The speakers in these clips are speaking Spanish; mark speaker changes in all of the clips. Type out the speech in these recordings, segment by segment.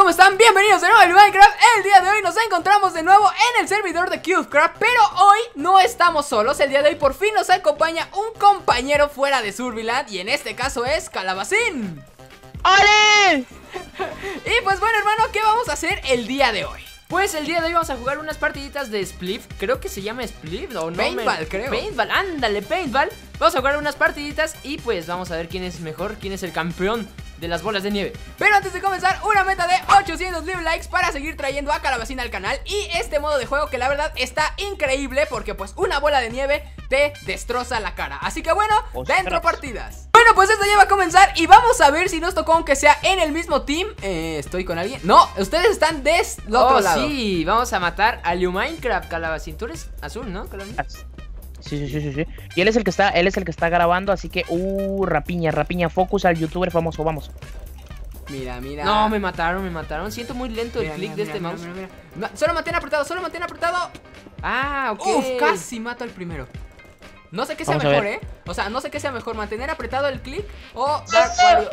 Speaker 1: ¿cómo están? Bienvenidos de nuevo a Minecraft. El día de hoy nos encontramos de nuevo en el servidor de Cubecraft, pero hoy no estamos solos. El día de hoy por fin nos acompaña un compañero fuera de Surviland, y en este caso es Calabacín.
Speaker 2: ¡Ole!
Speaker 1: Y pues bueno, hermano, ¿qué vamos a hacer el día de hoy?
Speaker 3: Pues el día de hoy vamos a jugar unas partiditas de Split. Creo que se llama Split o no.
Speaker 1: Paintball, creo.
Speaker 3: Paintball, ándale, Paintball. Vamos a jugar unas partiditas y pues vamos a ver quién es mejor, quién es el campeón de las bolas de nieve.
Speaker 1: Pero antes de comenzar, una meta de 800 live likes para seguir trayendo a Calabacín al canal. Y este modo de juego que la verdad está increíble, porque pues una bola de nieve te destroza la cara. Así que bueno, dentro partidas. Bueno, pues esto ya va a comenzar y vamos a ver si nos tocó aunque sea en el mismo team. ¿Estoy con alguien? No, ustedes están del otro lado.
Speaker 3: Sí, vamos a matar a Minecraft, Calabacín. Tú eres azul, ¿no, Calabacín?
Speaker 2: Sí. Y él es el que está grabando, así que rapiña, focus al youtuber famoso, vamos.
Speaker 1: Mira.
Speaker 3: No, me mataron. Siento muy lento el clic de este mouse.
Speaker 1: No, solo mantén apretado.
Speaker 3: Ah, ok.
Speaker 1: Uf, casi mato al primero. No sé qué sea mejor, O sea, no sé qué sea mejor, mantener apretado el clic o dar Wario.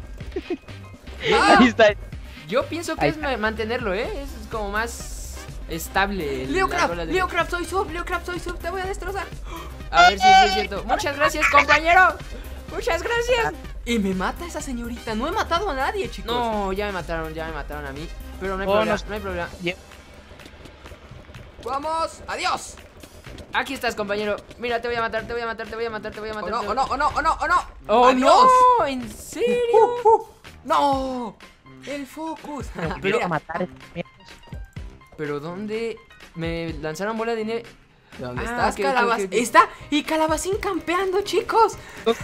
Speaker 2: Ahí está.
Speaker 3: Yo pienso que es mantenerlo, Es como más estable.
Speaker 1: Leocraft, soy sub, te voy a destrozar.
Speaker 3: A ver si es cierto. Muchas gracias, compañero. Muchas gracias.
Speaker 1: Y me mata esa señorita. No he matado a nadie, chicos.
Speaker 3: No, ya me mataron a mí. Pero no hay problema.
Speaker 1: Vamos, adiós.
Speaker 3: Aquí estás, compañero. Mira, te voy a matar.
Speaker 1: Oh no.
Speaker 3: Oh,
Speaker 1: adiós.
Speaker 3: No, ¿en serio?
Speaker 1: No. El focus.
Speaker 2: Quiero a matar.
Speaker 3: Pero ¿dónde? Me lanzaron bola de nieve.
Speaker 1: ¿Dónde estás, Calabacín? Está y Calabacín campeando, chicos.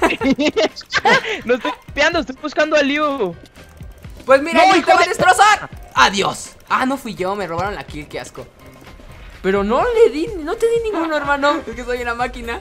Speaker 2: No estoy campeando, estoy buscando a Liu.
Speaker 1: Pues mira,
Speaker 2: no,
Speaker 1: Liu te va a destrozar. Adiós. Ah, no fui yo, me robaron la kill, qué asco.
Speaker 3: Pero no te di ninguno, hermano.
Speaker 1: Es que soy una máquina.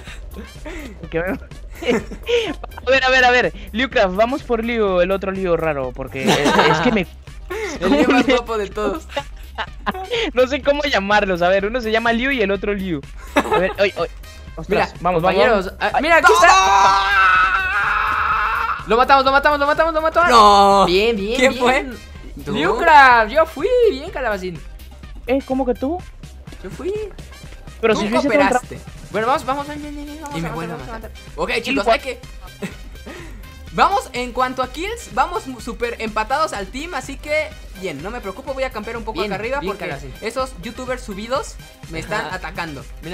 Speaker 2: A ver, Liucraft, vamos por Liu, el otro Liu raro, porque es que me...
Speaker 1: El Liu más guapo de todos.
Speaker 2: No sé cómo llamarlos, a ver, uno se llama Liu y el otro Liu. A ver, ostras,
Speaker 3: mira,
Speaker 2: vamos.
Speaker 3: Mira, aquí está. Lo matamos.
Speaker 1: No.
Speaker 3: Bien.
Speaker 1: ¿Quién fue?
Speaker 3: Liucraft, yo fui, bien, Calabacín.
Speaker 2: ¿Cómo que tú?
Speaker 3: Yo fui.
Speaker 2: Pero
Speaker 1: tú
Speaker 2: si
Speaker 1: cooperaste.
Speaker 3: Bueno, vamos, bien.
Speaker 1: Y me vuelve a matar. Ok, chicos, hay que... Vamos, en cuanto a kills, vamos súper empatados al team, así que bien, no me preocupo, voy a campear un poco acá arriba porque
Speaker 3: Calabacín.
Speaker 1: Esos youtubers subidos me están atacando.
Speaker 3: Mira.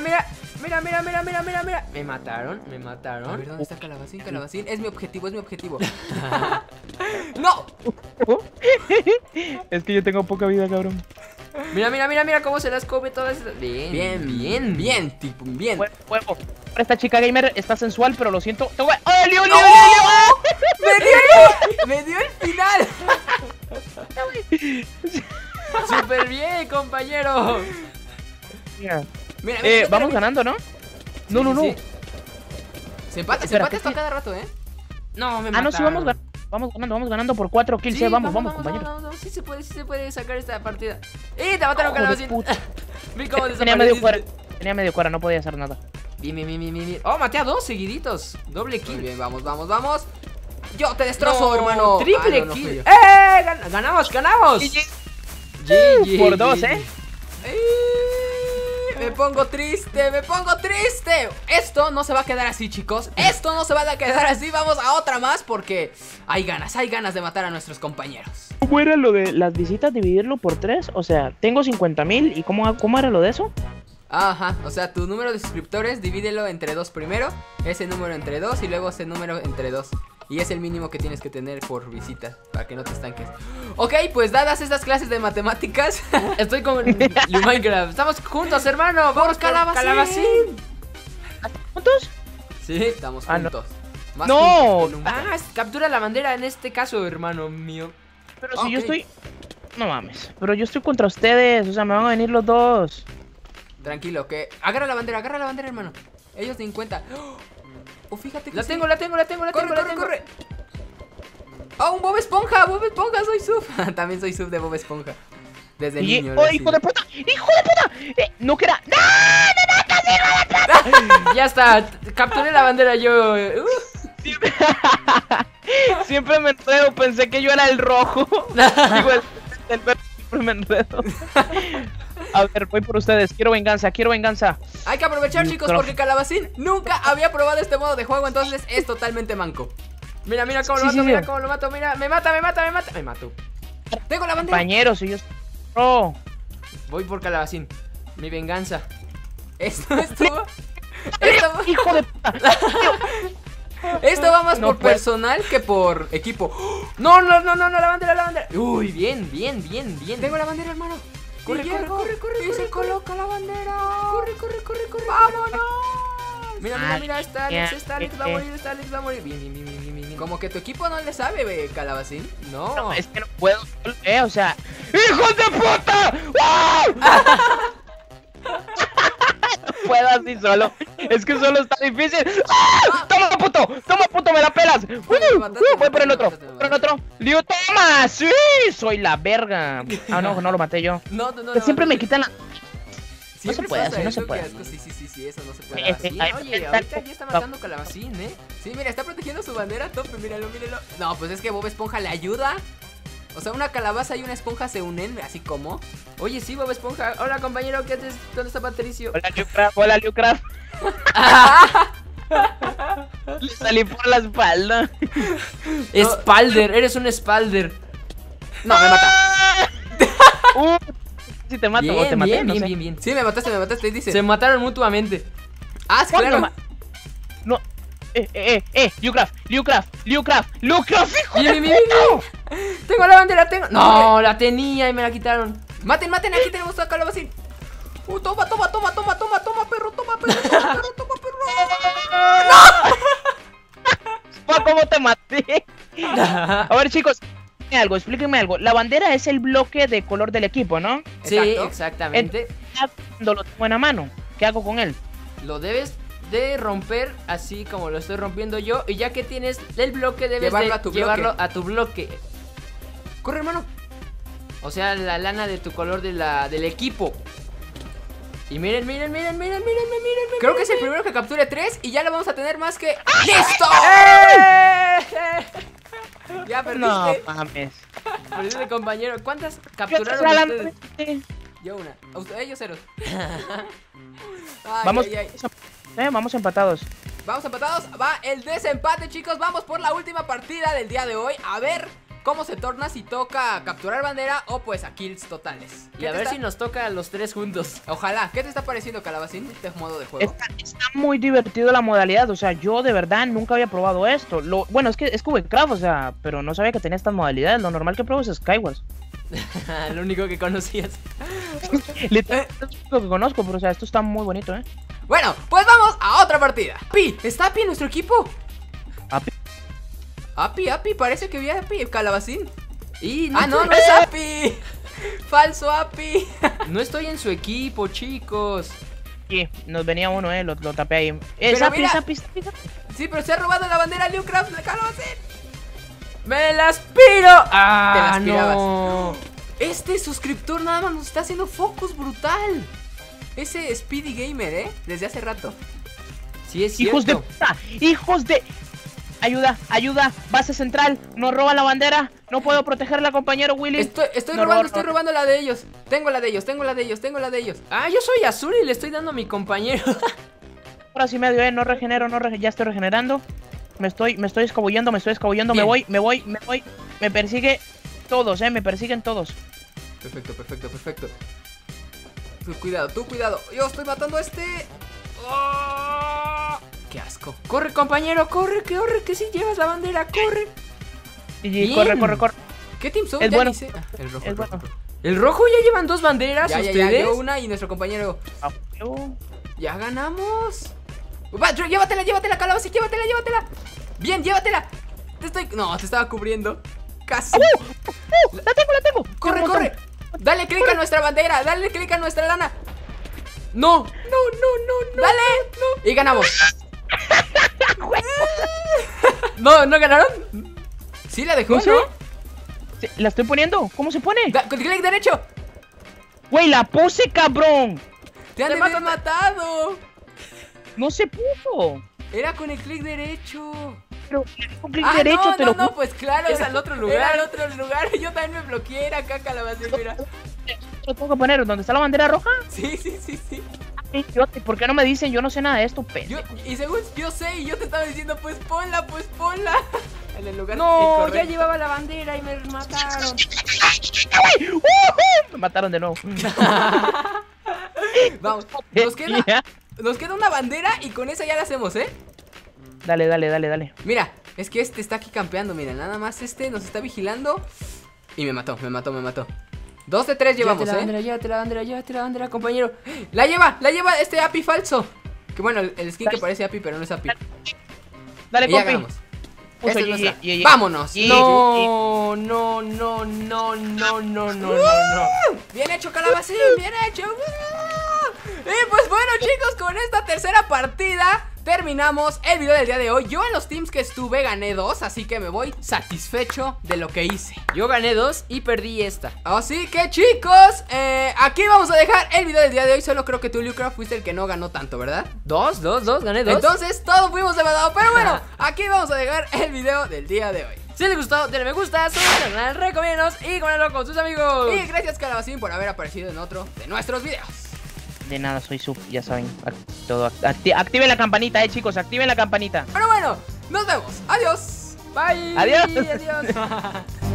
Speaker 3: Me mataron.
Speaker 1: A ver, ¿dónde está Calabacín? Es mi objetivo. ¡No!
Speaker 2: Es que yo tengo poca vida, cabrón.
Speaker 3: Mira cómo se las come todas. Bien.
Speaker 2: Fuego. Esta chica gamer está sensual, pero lo siento. ¡Oh, Liu!
Speaker 1: ¡Me dio el final!
Speaker 3: Súper bien, compañero.
Speaker 1: Mira,
Speaker 2: vamos ganando, ¿no? No.
Speaker 3: Sí.
Speaker 1: Se empata esto a cada rato,
Speaker 3: No, me mataron.
Speaker 2: Sí, vamos ganando por 4 kills,
Speaker 3: Sí,
Speaker 2: vamos, compañero.
Speaker 3: No, sí se puede sacar esta partida. ¡Te mataron, Calabacín! Vi cómo
Speaker 2: Tenía medio cuara, no podía hacer nada.
Speaker 3: Bien. Oh, maté a 2 seguiditos. Doble kill.
Speaker 1: Muy bien, vamos. Yo te destrozo, hermano.
Speaker 3: Triple kill. Ganamos.
Speaker 2: GG. Por 2,
Speaker 1: Me pongo triste. Esto no se va a quedar así, chicos. Vamos a otra más porque hay ganas de matar a nuestros compañeros.
Speaker 2: ¿Cómo era lo de las visitas, dividirlo por 3? O sea, tengo 50,000 y ¿cómo era lo de eso?
Speaker 1: Ajá, o sea, tu número de suscriptores divídelo entre 2 primero, ese número entre 2 y luego ese número entre 2. Y es el mínimo que tienes que tener por visita, para que no te estanques. Ok, pues dadas estas clases de matemáticas,
Speaker 3: estoy con Minecraft. Estamos juntos, hermano. Vamos, Calabacín.
Speaker 2: ¿Juntos?
Speaker 1: Sí, estamos juntos.
Speaker 2: No. No.
Speaker 3: Captura la bandera en este caso, hermano mío.
Speaker 2: Pero si yo estoy... No mames, pero yo estoy contra ustedes, o sea, me van a venir los dos.
Speaker 1: Tranquilo, que... Agarra la bandera, hermano. Ellos ni en cuenta. Oh, fíjate que
Speaker 3: la tengo.
Speaker 1: Corre. Oh, un Bob Esponja, soy sub. También soy sub de Bob Esponja. Desde niño.
Speaker 2: ¡Oh, hijo de puta! No que era... ¡No, casi, hijo de puta!
Speaker 3: Ya está, capturé la bandera yo.
Speaker 2: Siempre me enredo, pensé que yo era el rojo. Digo, del verbo siempre me enredo. A ver, voy por ustedes. Quiero venganza, quiero venganza.
Speaker 1: Hay que aprovechar, chicos, porque Calabacín nunca había probado este modo de juego, entonces es totalmente manco.
Speaker 3: Mira, mira cómo lo mato, mira cómo lo mato, mira. Me mata. Me mato.
Speaker 1: Tengo la bandera.
Speaker 2: Compañeros, si yo pro.
Speaker 3: Voy por Calabacín. Mi venganza.
Speaker 1: Esto
Speaker 2: Hijo de puta.
Speaker 1: Esto va más
Speaker 2: No
Speaker 1: por
Speaker 2: puedo.
Speaker 1: personal que por equipo.
Speaker 3: No, la bandera. Uy, bien.
Speaker 1: Tengo la bandera, hermano.
Speaker 3: Corre.
Speaker 1: Y se coloca la bandera.
Speaker 3: Corre.
Speaker 1: ¡Vámonos!
Speaker 3: Mira, está Alex va a morir, Bien.
Speaker 1: Como que tu equipo no le sabe, Calabacín.
Speaker 3: No,
Speaker 2: No, es que no puedo. O sea. ¡Hijos de puta! ¡Wow! No puedo así solo. Es que solo está difícil. ¡Ah! ¡Toma, puto! ¡Me la pelas! Voy por el otro. ¡Liu, toma! ¡Sí! Soy la verga. Ah, no lo maté yo.
Speaker 3: No.
Speaker 2: Siempre me quitan la.
Speaker 1: Siempre
Speaker 2: se puede,
Speaker 1: pasa
Speaker 2: así no
Speaker 1: eso,
Speaker 2: se puede.
Speaker 1: qué asco. Sí, eso no se puede.
Speaker 3: Calabacín, oye, ahorita ya está matando Calabacín,
Speaker 1: Sí, mira, está protegiendo su bandera a tope, míralo. No, pues es que Bob Esponja le ayuda. O sea, una calabaza y una esponja se unen, así como.
Speaker 3: Oye, sí, Bob Esponja. Hola, compañero, ¿qué haces? ¿Dónde está Patricio?
Speaker 2: Hola, Liucraft. Le salí por la espalda.
Speaker 3: Spalder, eres un Spalder. No, me mata.
Speaker 2: Si te mato o te maté, no sé.
Speaker 3: Bien.
Speaker 1: Sí, me mataste, dice.
Speaker 3: Se mataron mutuamente.
Speaker 1: Ah, sí, claro.
Speaker 2: No. Liucraft, hijo de
Speaker 3: Bien. Tengo la bandera, No, la tenía y me la quitaron.
Speaker 1: Maten, aquí tenemos a Calabacín. Toma, perro.
Speaker 2: ¿Cómo te maté? A ver, chicos, explíquenme algo. La bandera es el bloque de color del equipo, ¿no?
Speaker 3: Sí,
Speaker 1: Exacto.
Speaker 3: exactamente.
Speaker 2: Cuando lo tengo en la mano, ¿qué hago con él?
Speaker 3: Lo debes de romper así como lo estoy rompiendo yo. Y ya que tienes el bloque, debes llevarlo a tu bloque.
Speaker 1: Corre, hermano.
Speaker 3: O sea, la lana de tu color del equipo. Y miren.
Speaker 1: Creo que es el primero que capture 3 y ya lo vamos a tener más que... ¡Listo! Ya perdiste.
Speaker 2: No mames.
Speaker 3: Perdiste, compañero. ¿Cuántas capturaron ustedes?
Speaker 1: Yo una. Ellos 0.
Speaker 2: Vamos empatados.
Speaker 1: Vamos empatados. Va el desempate, chicos. Vamos por la última partida del día de hoy. A ver cómo se torna, si toca capturar bandera o pues a kills totales.
Speaker 3: Y a ver si nos toca a los 3 juntos.
Speaker 1: Ojalá. ¿Qué te está pareciendo, Calabacín, este modo de juego?
Speaker 2: Está muy divertido la modalidad. O sea, yo de verdad nunca había probado esto. Bueno, es que es Cubecraft, o sea, pero no sabía que tenía estas modalidades. Lo normal que pruebo es Skywars.
Speaker 3: Lo único que conocías.
Speaker 2: Literalmente es lo único que conozco, pero o sea, esto está muy bonito,
Speaker 1: Bueno, pues vamos a otra partida. ¿Está Api en nuestro equipo? Api, parece que vi a Api, Calabacín.
Speaker 3: Y
Speaker 1: no es Api. Falso Api.
Speaker 3: No estoy en su equipo, chicos.
Speaker 2: Sí, nos venía uno, lo tapé ahí.
Speaker 1: Pero mira.
Speaker 2: Sapi.
Speaker 1: Sí, pero se ha robado la bandera Liucraft de Calabacín.
Speaker 3: ¡Me la aspiro! ¡Ah,
Speaker 1: Te la aspirabas.
Speaker 3: no!
Speaker 1: Este suscriptor nada más nos está haciendo focus brutal. Ese Speedy Gamer, desde hace rato.
Speaker 3: Sí, es cierto.
Speaker 2: ¡Hijos de puta! ¡Hijos de...! Ayuda, base central, nos roba la bandera, no puedo protegerla, compañero Willy.
Speaker 1: Estoy robando la de ellos. Tengo la de ellos.
Speaker 3: Ah, yo soy azul y le estoy dando a mi compañero.
Speaker 2: Ahora sí medio, no regenero, ya estoy regenerando. Me estoy escabullendo,
Speaker 1: Bien.
Speaker 2: me voy. Me persigue todos, me persiguen todos.
Speaker 1: Perfecto. Tú cuidado. Yo estoy matando a este. ¡Oh! ¡Qué asco!
Speaker 3: Corre, compañero, corre, que si llevas la bandera, corre.
Speaker 2: Y corre.
Speaker 1: ¿Qué team son?
Speaker 2: Es
Speaker 1: Ya
Speaker 2: bueno.
Speaker 1: ni sé. El rojo.
Speaker 2: Es bueno.
Speaker 3: ¿El rojo ya llevan 2 banderas
Speaker 1: Ya,
Speaker 3: ustedes?
Speaker 1: yo una y nuestro compañero. Ya ganamos. Va, llévatela, Calabacín, llévatela. Bien, llévatela. Te estaba cubriendo. Casi.
Speaker 2: La tengo.
Speaker 1: Corre. Dale clic a nuestra bandera, dale clic a nuestra lana. No. Dale. Y ganamos.
Speaker 3: ¿No ganaron?
Speaker 1: Sí, la dejó,
Speaker 2: No sé.
Speaker 1: ¿no?
Speaker 2: Sí, la estoy poniendo. ¿Cómo se pone?
Speaker 1: Con clic derecho.
Speaker 2: Güey, la puse, cabrón.
Speaker 1: Te han de haber matado.
Speaker 2: No se puso.
Speaker 1: Era con el clic derecho.
Speaker 2: Pero un clic derecho,
Speaker 1: no,
Speaker 2: te lo
Speaker 1: no, pues claro.
Speaker 3: Es al otro lugar.
Speaker 1: Era al otro lugar. Yo también me bloqueé, era acá, Calabacín, mira.
Speaker 2: ¿Lo tengo que poner donde está la bandera roja?
Speaker 1: Sí.
Speaker 2: Idiota, ¿por qué no me dicen? Yo no sé nada de esto, pendejo.
Speaker 1: Y según yo sé, y yo te estaba diciendo, pues ponla. En el lugar
Speaker 3: No,
Speaker 1: incorrecto.
Speaker 3: ya llevaba la bandera y me mataron.
Speaker 2: Me mataron de nuevo.
Speaker 1: Vamos, nos queda una bandera y con esa ya la hacemos, ¿eh?
Speaker 2: Dale.
Speaker 1: Mira, es que este está aquí campeando, mira, nada más nos está vigilando. Y me mató. 2 de 3 llevamos,
Speaker 3: Llévate la bandera, compañero.
Speaker 1: La lleva este Api falso. Que bueno, el skin que parece Api, pero no es Api.
Speaker 2: Dale,
Speaker 1: Y ya
Speaker 2: papi.
Speaker 1: ganamos. Esta es nuestra.
Speaker 2: Y-
Speaker 1: ¡Vámonos!
Speaker 3: No.
Speaker 1: Bien hecho, Calabacín, bien hecho. Y pues bueno, chicos, con esta tercera partida terminamos el video del día de hoy. Yo en los teams que estuve gané 2, así que me voy satisfecho de lo que hice.
Speaker 3: Yo gané 2 y perdí esta.
Speaker 1: Así que chicos, aquí vamos a dejar el video del día de hoy. Solo creo que tú, Lucra, fuiste el que no ganó tanto, ¿verdad?
Speaker 3: ¿Dos? Gané 2.
Speaker 1: Entonces todos fuimos empatados. Pero bueno, aquí vamos a dejar el video del día de hoy.
Speaker 3: Si les gustó, denle me gusta, suscríbanse al canal, recomiéndanos y coméntenlo con sus amigos.
Speaker 1: Y gracias, Calabacín, por haber aparecido en otro de nuestros videos.
Speaker 2: De nada, soy sub, ya saben. Activen la campanita, chicos, activen la campanita.
Speaker 1: Pero bueno, nos vemos. Adiós.
Speaker 3: Bye.
Speaker 2: Adiós.
Speaker 3: Adiós.